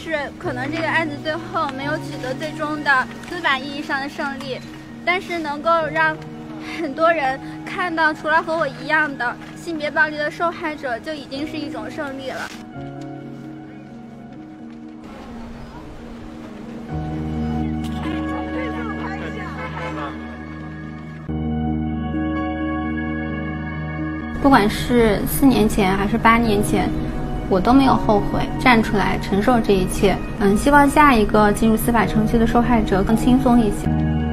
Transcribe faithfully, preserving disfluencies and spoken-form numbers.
是可能这个案子最后没有取得最终的司法意义上的胜利，但是能够让很多人看到，除了和我一样的性别暴力的受害者，就已经是一种胜利了。 不管是四年前还是八年前，我都没有后悔站出来承受这一切。嗯，希望下一个进入司法程序的受害者更轻松一些。